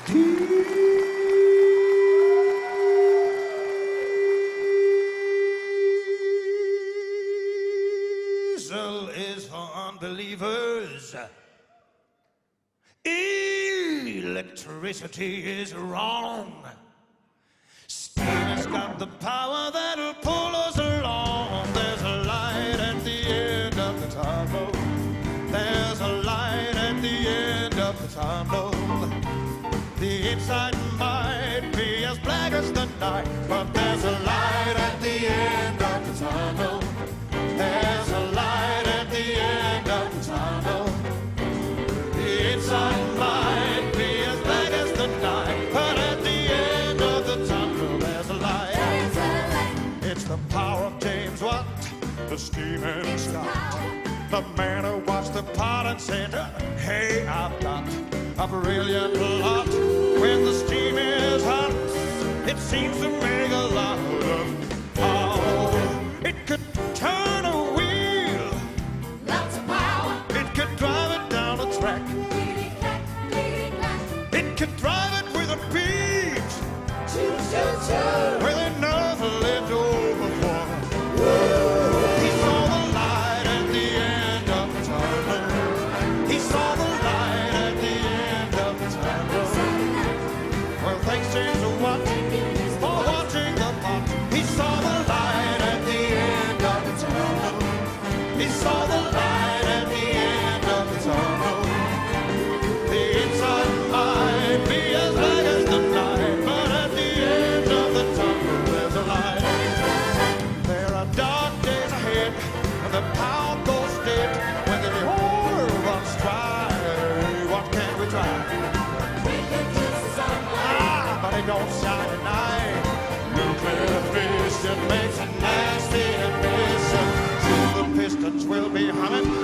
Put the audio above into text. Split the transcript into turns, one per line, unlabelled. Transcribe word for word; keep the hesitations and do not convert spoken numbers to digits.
Diesel is for unbelievers. Electricity is wrong. Steam has got the power that'll pull us along. There's a light at the end of the tunnel. There's a light at the end of the tunnel. The inside might be as black as the night, but there's a light at the end of the tunnel. There's a light at the end of the tunnel. The inside might be as black as the night, but at the end of the tunnel there's a light. There's a light. It's the power of James Watt, the steaming Scott, the man who watched the pot and said, hey, I've got a brilliant plot. When the steam is hot, it seems to make a lot of power. It could turn a wheel, lots of power. It could drive it down a track. It could drive it with a beat, choo, choo, choo, with enough left over for him. He saw the light at the end of the tunnel. He saw the light at the end of the tunnel. Well, thanks James Watt for watching the pot. He saw the light at the end of the tunnel. He saw the light at the end of the tunnel. The inside might be as black as the night, but at the end of the tunnel there's a light. There are dark days ahead, and the power goes dead. When the oil runs dry, what can we try? Ah, but it don't shine at night. Nuclear fission makes a nasty emission. Soon the pistons will be humming.